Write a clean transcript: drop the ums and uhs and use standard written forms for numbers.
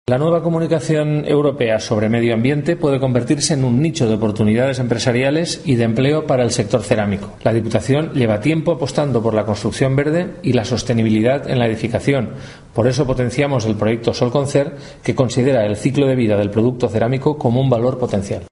La nueva comunicación europea sobre medio ambiente puede convertirse en un nicho de oportunidades empresariales y de empleo para el sector cerámico. La Diputación lleva tiempo apostando por la construcción verde y la sostenibilidad en la edificación. Por eso potenciamos el proyecto Solconcer, que considera el ciclo de vida del producto cerámico como un valor potencial.